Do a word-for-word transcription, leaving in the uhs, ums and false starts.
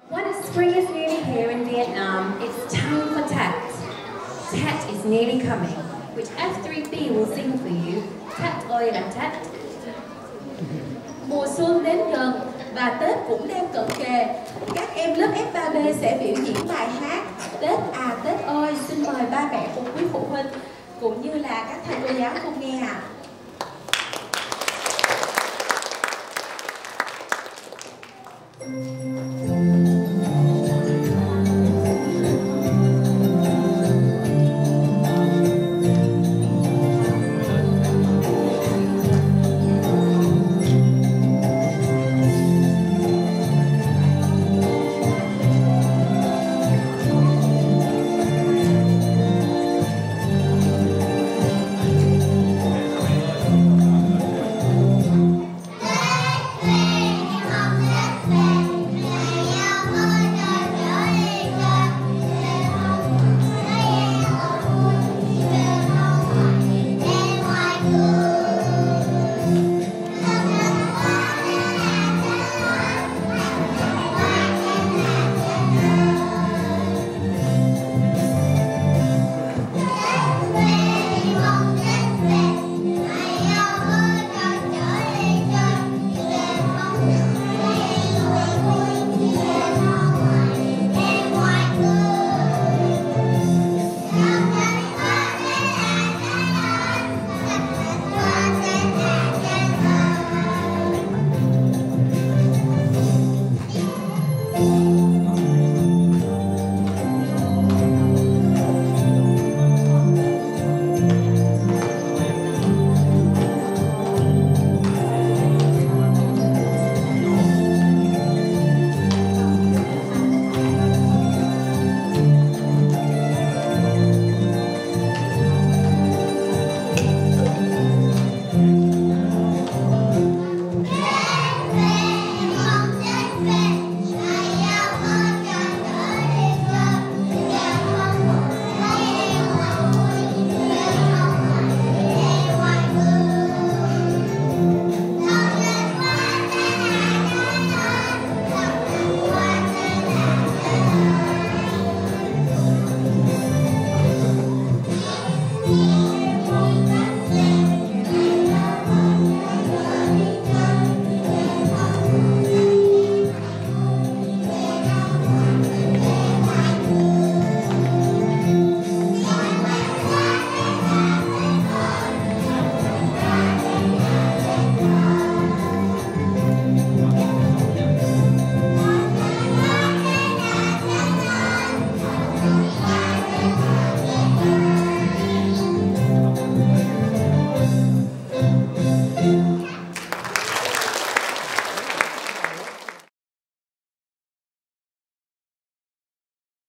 When spring is nearly here in Vietnam, it's time for Tet. Tet is nearly coming, which F three B will sing for you. Tet ơi là Tet. Mùa xuân đến gần và Tết cũng đang cận kề. Các em lớp F ba B sẽ biểu diễn bài hát Tết à Tết ơi. Xin mời ba mẹ cùng quý phụ huynh cũng như là các thầy cô giáo cùng nghe ạ. Thank you.